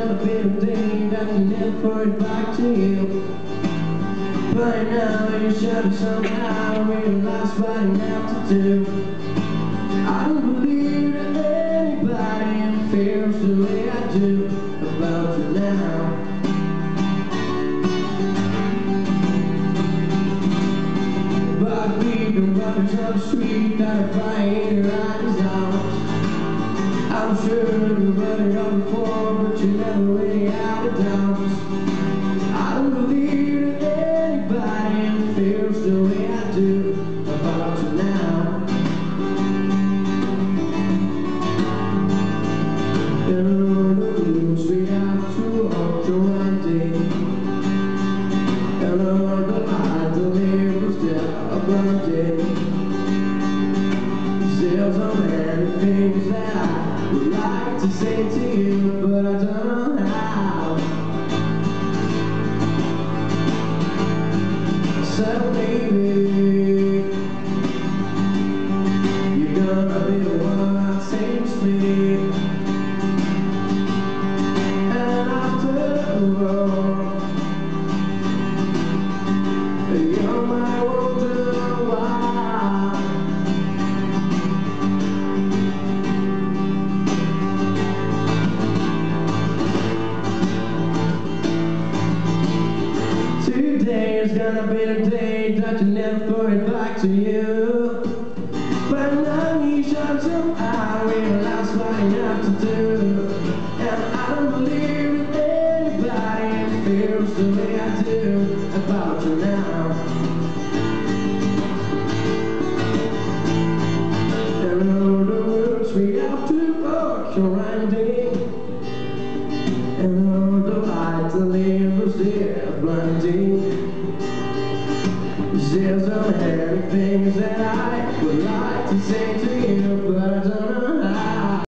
gonna be the day that you never put it back to you. But now you should somehow realize what you have to do. I don't believe that anybody feels the way I do about you now. But we can run down the street that are flying your eyes out. I'm sure you've run it up before, but you never really had a doubt. I don't believe that anybody feels the way I do about you now. And all the rules we have to walk around day, and all the lies the labels that are blinded. There's so many things that I would like to say to you, but I don't know how. So maybe you're gonna be the one that saves me. And after all, you might wonder why. Today is gonna be the day that you never put it back to you. But now you should somehow realize what you have to do. And I don't believe that anybody feels the way I do about you now. And all the words we have to walk around in, and all the lights the labels they're blinding. There's so many things that I would like to say to